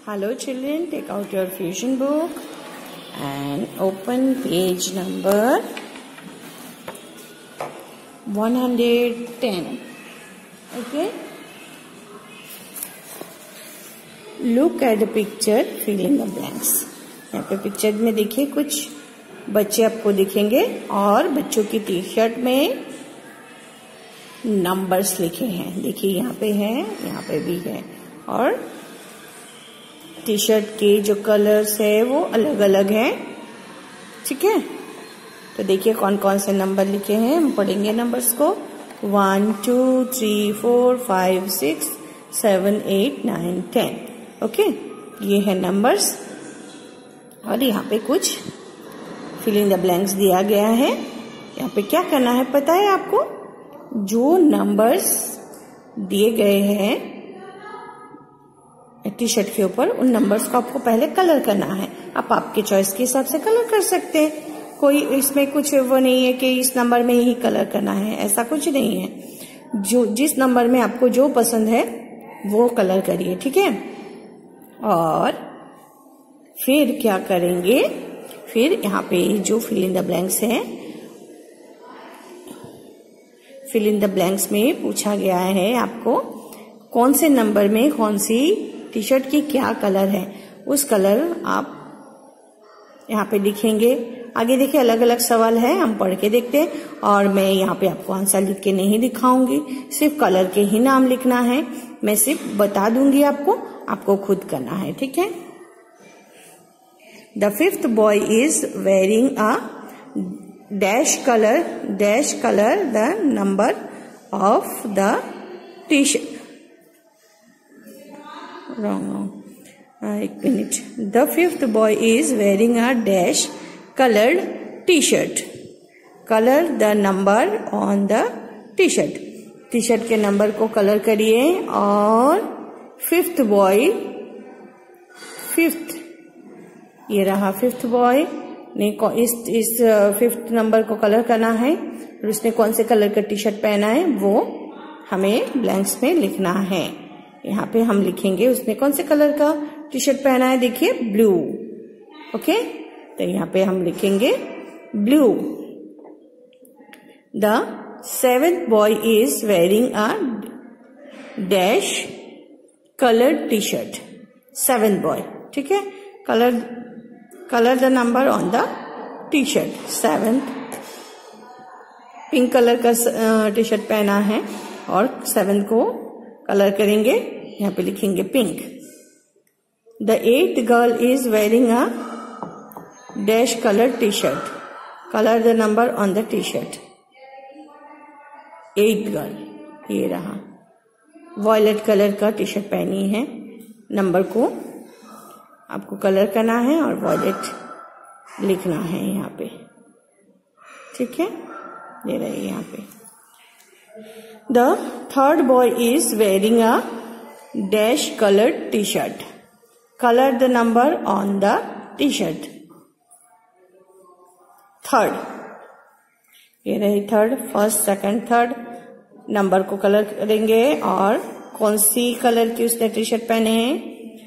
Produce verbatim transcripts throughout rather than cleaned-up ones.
Hello children, take out your fusion book and open page number one hundred ten. Okay. Look at the picture, fill in the blanks. यहाँ पे picture में देखिए कुछ बच्चे आपको दिखेंगे और बच्चों की टी शर्ट में नंबर्स लिखे हैं. देखिए यहाँ पे है, यहाँ पे भी है और टी शर्ट के जो कलर्स है वो अलग अलग हैं. ठीक है, तो देखिए कौन कौन से नंबर लिखे हैं. हम पढ़ेंगे नंबर्स को. One two three four five six seven eight nine ten. Okay, ये है नंबर्स और यहाँ पे कुछ फिल इन द ब्लैंक्स दिया गया है. यहाँ पे क्या करना है पता है आपको? जो नंबर्स दिए गए हैं टी शर्ट के ऊपर, उन नंबर्स को आपको पहले कलर करना है. आप आपके चॉइस के हिसाब से कलर कर सकते हैं. कोई इसमें कुछ वो नहीं है कि इस नंबर में ही कलर करना है, ऐसा कुछ नहीं है. जो जिस नंबर में आपको जो पसंद है वो कलर करिए. ठीक है, और फिर क्या करेंगे, फिर यहाँ पे जो फिल इन द ब्लैंक्स है, फिल इन द ब्लैंक्स में पूछा गया है आपको कौन से नंबर में कौन सी टी शर्ट की क्या कलर है, उस कलर आप यहाँ पे लिखेंगे. आगे देखिए अलग अलग सवाल है, हम पढ़ के देखते हैं. और मैं यहाँ पे आपको आंसर लिख के नहीं दिखाऊंगी, सिर्फ कलर के ही नाम लिखना है. मैं सिर्फ बता दूंगी आपको, आपको खुद करना है. ठीक है. The fifth boy is wearing a dash colour dash colour the number of the T shirt. Wrong, wrong. Uh, एक minute. The fifth boy is wearing a dash colored T-shirt. Color the number on the T-shirt. T-shirt के number को colour करिए. और fifth boy, fifth ये रहा fifth boy ने इस इस फिफ्थ नंबर को कलर करना है. और उसने कौन से कलर का टी शर्ट पहना है वो हमें ब्लैंक्स में लिखना है. यहाँ पे हम लिखेंगे उसने कौन से कलर का टी शर्ट पहना है. देखिए ब्लू. ओके, तो यहाँ पे हम लिखेंगे blue. The seventh boy is wearing a dash coloured T shirt. Seventh boy. ठीक है, colour colour the number on the T shirt. Seventh pink colour का टी शर्ट पहना है और सेवेंथ को कलर करेंगे. यहाँ पे लिखेंगे pink. The eight girl is wearing a dash colour T shirt. Colour the number on the T shirt. Eight girl ये रहा, वॉयलेट कलर का टी शर्ट पहनी है. नंबर को आपको कलर करना है और वॉयलेट लिखना है यहाँ पे. ठीक है, ये रही यहाँ पे. The third boy is wearing a dash colored T-shirt. Color the number on the T-shirt. Third. ये रही third. First, second, third number को कलर करेंगे. और कौन सी कलर की उसने टी शर्ट पहने हैं,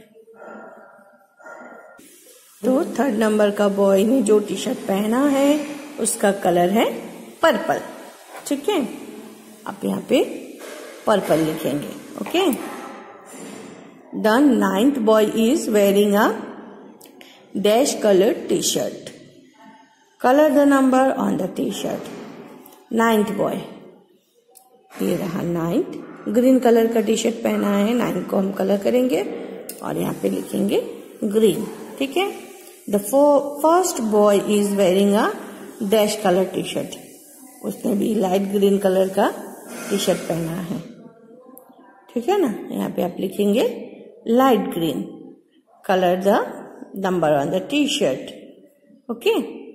तो थर्ड नंबर का बॉय ने जो टी शर्ट पहना है उसका कलर है पर्पल. ठीक है, आप यहाँ पे पर्पल लिखेंगे. Okay. The ninth boy is wearing a dash coloured T shirt. Colour the number on the T shirt. Ninth boy ये रहा नाइन्थ. ग्रीन कलर का टी शर्ट पहना है. नाइन्थ को हम कलर करेंगे और यहाँ पे लिखेंगे ग्रीन. ठीक है. The first boy is wearing a dash colour T shirt. उसने भी लाइट ग्रीन कलर का टी शर्ट पहना है. ठीक है ना, यहाँ पे आप लिखेंगे light green. Colour the number on the T shirt. Okay.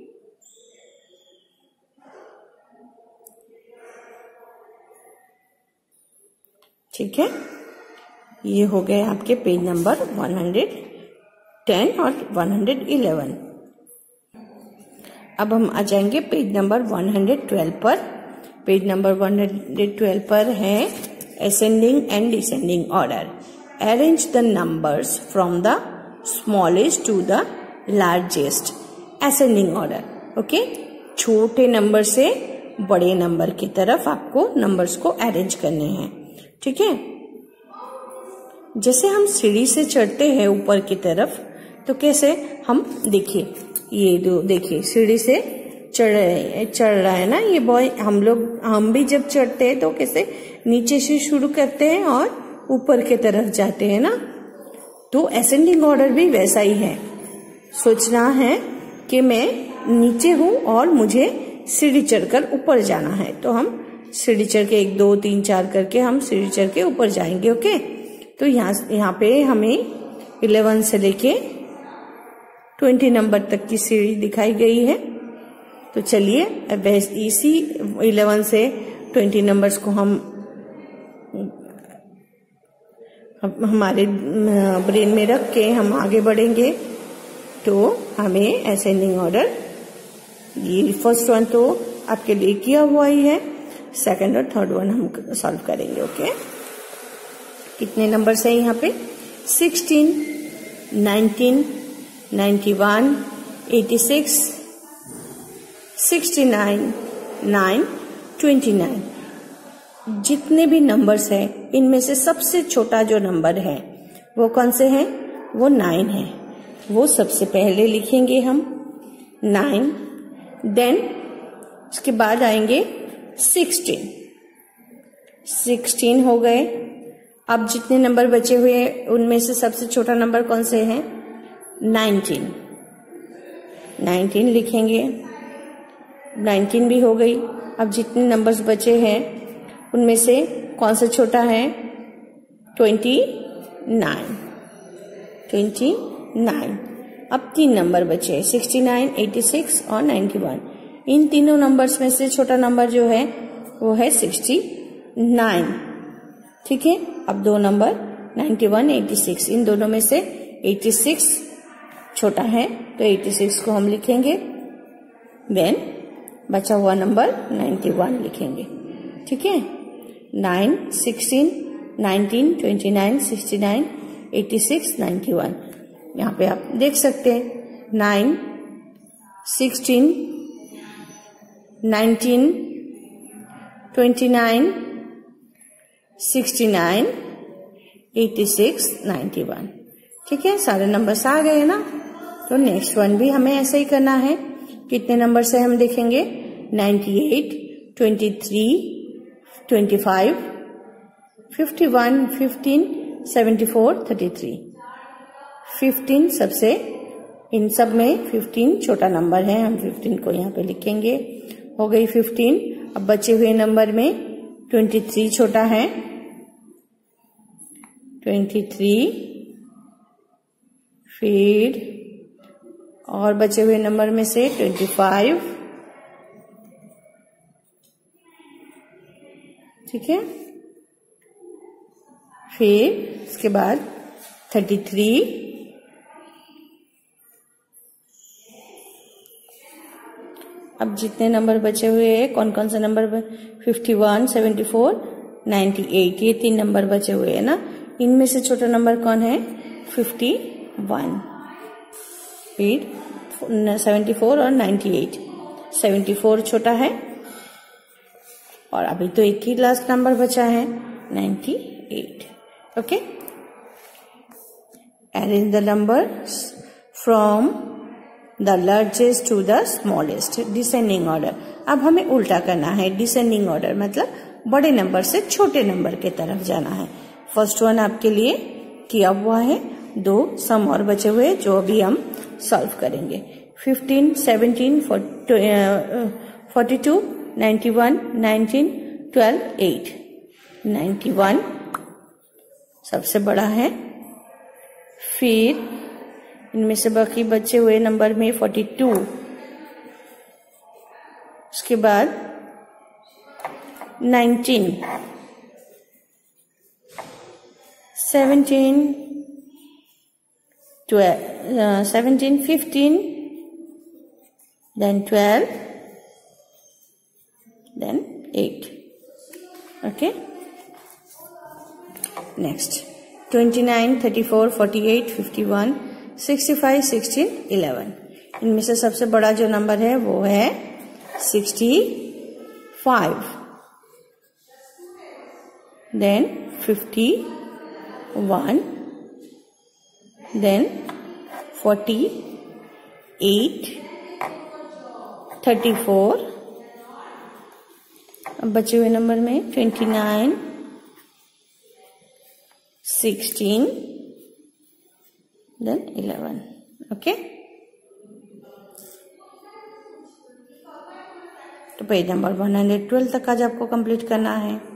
ठीक है, ये हो गए आपके page number one hundred ten और वन हंड्रेड इलेवन. अब हम आ जाएंगे page number one hundred twelve पर. Page number one hundred twelve पर है ascending and descending order. Arrange the numbers from the smallest to the largest, ascending order. Okay, छोटे number से बड़े नंबर की तरफ आपको नंबर्स को अरेंज करने हैं। ठीक है, जैसे हम सीढ़ी से चढ़ते हैं ऊपर की तरफ, तो कैसे हम देखिए, ये दो देखिए सीढ़ी से चढ़ रहे चढ़ रहा है ना ये बॉय। हम लोग हम भी जब चढ़ते हैं तो कैसे नीचे से शुरू करते हैं और ऊपर की तरफ जाते हैं ना, तो असेंडिंग ऑर्डर भी वैसा ही है। सोचना है कि मैं नीचे हूं और मुझे सीढ़ी चढ़कर ऊपर जाना है, तो हम सीढ़ी चढ़ के एक दो तीन चार करके हम सीढ़ी चढ़ के ऊपर जाएंगे। ओके, तो यहाँ यहाँ पे हमें इलेवन से लेके ट्वेंटी नंबर तक की सीढ़ी दिखाई गई है। तो चलिए अब इसी इलेवन से ट्वेंटी नंबर्स को हम हमारे ब्रेन में रख के हम आगे बढ़ेंगे। तो हमें असेंडिंग ऑर्डर, ये फर्स्ट वन तो आपके लिए किया हुआ ही है, सेकंड और थर्ड वन हम सॉल्व करेंगे। ओके, कितने नंबर्स है यहाँ पे? Sixteen, nineteen, ninety one, eighty six, sixty nine, nine, twenty nine. जितने भी नंबर्स हैं इनमें से सबसे छोटा जो नंबर है वो कौन से हैं? वो नाइन है। वो सबसे पहले लिखेंगे हम नाइन, देन उसके बाद आएंगे सिक्सटीन। सिक्सटीन हो गए। अब जितने नंबर बचे हुए उनमें से सबसे छोटा नंबर कौन से हैं? नाइनटीन। नाइनटीन लिखेंगे, नाइनटीन भी हो गई। अब जितने नंबर्स बचे हैं उनमें से कौन सा छोटा है? Twenty nine. Twenty nine. अब तीन नंबर बचे, सिक्सटी नाइन, एटी सिक्स और नाइन्टी वन। इन तीनों नंबर्स में से छोटा नंबर जो है वो है सिक्सटी नाइन। ठीक है, अब दो number ninety one, eighty six, इन दोनों में से एटी सिक्स छोटा है, तो एटी सिक्स को हम लिखेंगे। देन बचा हुआ नंबर नाइन्टी वन लिखेंगे। ठीक है, nine, sixteen, nineteen, twenty nine, sixty nine, eighty six, ninety one. यहाँ पे आप देख सकते हैं nine, sixteen, nineteen, twenty nine, sixty nine, eighty six, ninety one. ठीक है, सारे नंबर्स आ गए ना। तो नेक्स्ट वन भी हमें ऐसे ही करना है। कितने नंबर से हम देखेंगे? Ninety eight, twenty three, twenty five, fifty one, fifteen, seventy four, thirty three. Fifteen सबसे, इन सब में फिफ्टीन छोटा नंबर है, हम फिफ्टीन को यहाँ पे लिखेंगे। हो गई फिफ्टीन। अब बचे हुए नंबर में ट्वेंटी थ्री छोटा है, ट्वेंटी थ्री, फिर और बचे हुए नंबर में से ट्वेंटी फाइव। ठीक है, फिर इसके बाद थर्टी थ्री, अब जितने नंबर बचे हुए हैं, कौन कौन से number? Fifty one, seventy four, ninety eight, ये तीन नंबर बचे हुए हैं ना। इनमें से छोटा नंबर कौन है? Fifty one. फिर सेवेंटी फोर और नाइन्टी एट, सेवेंटी फोर छोटा है, और अभी तो एक ही लास्ट नंबर बचा है, ninety eight. Okay, arrange the numbers from the largest to the smallest, descending order. अब हमें उल्टा करना है। डिसेंडिंग ऑर्डर मतलब बड़े नंबर से छोटे नंबर की तरफ जाना है। फर्स्ट वन आपके लिए किया हुआ है, दो सम और बचे हुए जो अभी हम सॉल्व करेंगे। Fifteen, seventeen, forty two, ninety one, nineteen, twelve, eight. Ninety one सबसे बड़ा है। फिर इनमें से बाकी बचे हुए नंबर में फोर्टी टू, उसके बाद nineteen, seventeen, twelve, seventeen, fifteen, then twelve, then eight. Okay, next twenty-nine, thirty-four, forty-eight, fifty-one, sixty five, sixteen, eleven. इनमें से सबसे बड़ा जो नंबर है वो है sixty five. Then fifty one, then forty eight, thirty four. अब बचे हुए नंबर में twenty nine, sixteen, then eleven. Okay, तो page number one hundred twelve तक आज आपको कंप्लीट करना है।